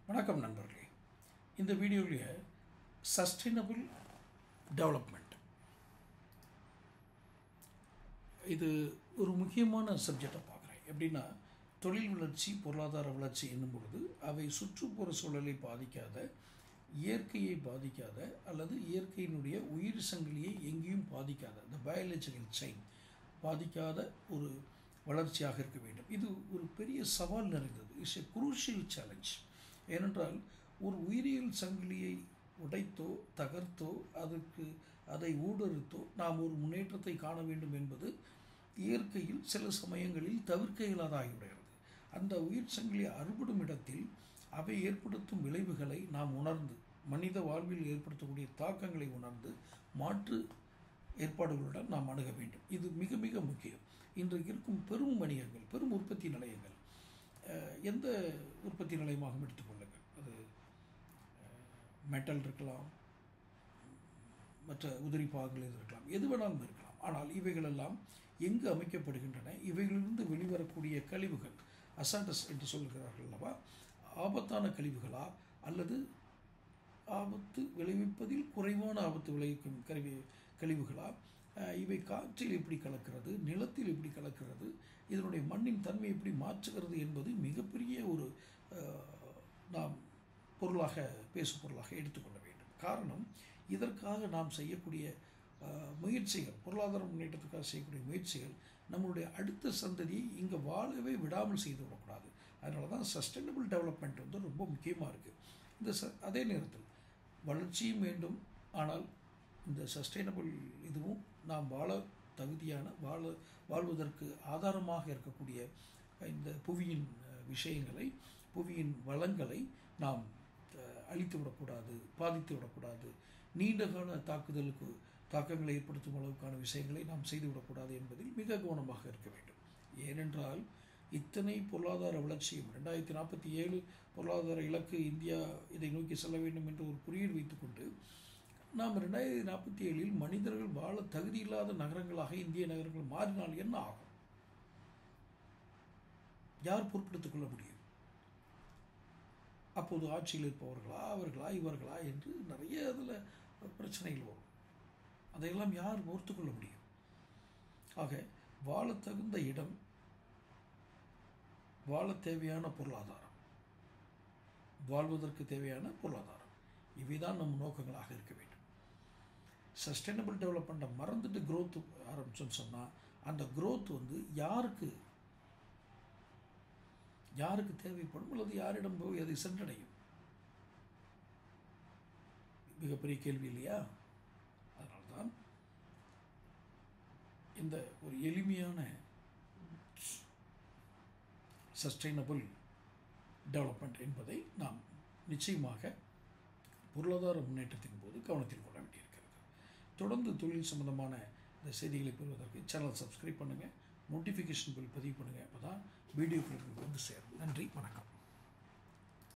வணக்கம் நண்பர்களே. இந்த வீடியோவில் சஸ்டைனபிள் டெவலப்மெண்ட் இது ஒரு முக்கியமான சப்ஜெக்டை பார்க்குறேன். எப்படின்னா, தொழில் வளர்ச்சி, பொருளாதார வளர்ச்சி என்னும் பொழுது அவை சுற்றுப்புற சூழலை பாதிக்காத, இயற்கையை பாதிக்காத அல்லது இயற்கையினுடைய உயிர் சங்கிலியை எங்கேயும் பாதிக்காத, இந்த பயாலஜிக்கல் செயின் பாதிக்காத ஒரு வளர்ச்சியாக இருக்க வேண்டும். இது ஒரு பெரிய சவால் நிறைந்தது. It's a crucial challenge. ஏனென்றால், ஒரு உயிரியல் சங்கிலியை உடைத்தோ தகர்த்தோ அதை ஊடறுத்தோ நாம் ஒரு முன்னேற்றத்தை காண வேண்டும் என்பது இயற்கையில் சில சமயங்களில் தவிர்க்க இயலாதாகிவிடுகிறது. அந்த உயிர் சங்கிலியை அறுபடும் இடத்தில் அவை ஏற்படுத்தும் விளைவுகளை நாம் உணர்ந்து, மனித வாழ்வில் ஏற்படுத்தக்கூடிய தாக்கங்களை உணர்ந்து மாற்று ஏற்பாடுகளுடன் நாம் அணுக வேண்டும். இது மிக மிக முக்கியம். இன்றைக்கு இருக்கும் பெரும் வணிகங்கள், பெரும் உற்பத்தி நிலையங்கள், எந்த உற்பத்தி நிலையமாக எடுத்துக்கொள்ளுங்கள், அது மெட்டல் இருக்கலாம், மற்ற உதிரி பாகங்கள் இருக்கலாம், எது வேணாலும் இருக்கலாம். ஆனால் இவைகளெல்லாம் எங்கு அமைக்கப்படுகின்றன? இவைகளிலிருந்து வெளிவரக்கூடிய கழிவுகள், அசாண்டஸ் என்று சொல்கிறார்கள் அல்லவா, ஆபத்தான கழிவுகளா அல்லது ஆபத்து விளைவிப்பதில் குறைவான ஆபத்து விளைவிக்கும் கழிவுகளா? இவை காற்றில் எப்படி கலக்கிறது, நிலத்தில் எப்படி கலக்கிறது, இதனுடைய மண்ணின் தன்மை எப்படி மாற்றுகிறது என்பது மிகப்பெரிய ஒரு நாம் பொருளாக, பேசு பொருளாக எடுத்துக்கொள்ள வேண்டும். காரணம், இதற்காக நாம் செய்யக்கூடிய முயற்சிகள், பொருளாதார முன்னேற்றத்துக்காக செய்யக்கூடிய முயற்சிகள் நம்மளுடைய அடுத்த சந்ததியை இங்கே வாழவே விடாமல் செய்து விடக்கூடாது. அதனால தான் சஸ்டைனபிள் டெவலப்மெண்ட் ரொம்ப முக்கியமாக இருக்குது. அதே நேரத்தில் வளர்ச்சியும் வேண்டும், ஆனால் இந்த சஸ்டைனபிள் இதுவும் நாம் வாழ தகுதியான, வாழ்வதற்கு ஆதாரமாக இருக்கக்கூடிய இந்த புவியின் விஷயங்களை, புவியின் வளங்களை நாம் அழித்து விடக்கூடாது, பாதித்து விடக்கூடாது. நீண்டகால தாக்கங்களை ஏற்படுத்தும் அளவுக்கான விஷயங்களை நாம் செய்துவிடக்கூடாது என்பதில் மிக கவனமாக இருக்க வேண்டும். ஏனென்றால், இத்தனை பொருளாதார வளர்ச்சியும் 2047 பொருளாதார இலக்கு, இந்தியா இதை நோக்கி செல்ல வேண்டும் என்று ஒரு குறியீடு வைத்துக்கொண்டு நாம் 2047 மனிதர்கள் வாழ தகுதியில்லாத நகரங்களாக இந்திய நகரங்கள் மாறினால் என்ன ஆகும்? யார் பொறுப்பெடுத்துக் கொள்ள முடியும்? அப்போது ஆட்சியில் இருப்பவர்களா, அவர்களா, இவர்களா என்று நிறைய அதில் பிரச்சனைகள் வரும். அதையெல்லாம் யார் பொறுத்துக்கொள்ள முடியும்? ஆக, வாழ தகுந்த இடம், வாழ தேவையான பொருளாதாரம், வாழ்வதற்கு தேவையான பொருளாதாரம், இவைதான் நம் நோக்கங்களாக இருக்க வேண்டும். சஸ்டைனபிள் டெவலப்மெண்ட்டை மறந்துட்டு க்ரோத் ஆரம்பிச்சோன்னு சொன்னால், அந்த க்ரோத் யாருக்கு தேவைப்படும் அல்லது யாரிடம் போய் அதை சென்றடையும்? மிகப்பெரிய கேள்வி இல்லையா? அதனால்தான் இந்த ஒரு எளிமையான சஸ்டைனபிள் டெவலப்மெண்ட் என்பதை நாம் நிச்சயமாக பொருளாதார முன்னேற்றத்தின் போது கவனத்தில் கொள்ள வேண்டியிருக்கிறது. தொடர்ந்து தொழில் சம்பந்தமான இந்த செய்திகளை பெறுவதற்கு சேனல் சப்ஸ்கிரைப் பண்ணுங்கள், நோட்டிஃபிகேஷன் பில் பதிவு பண்ணுங்கள். அப்போ தான் வீடியோக்களுக்கு வந்து சேரும். நன்றி, வணக்கம்.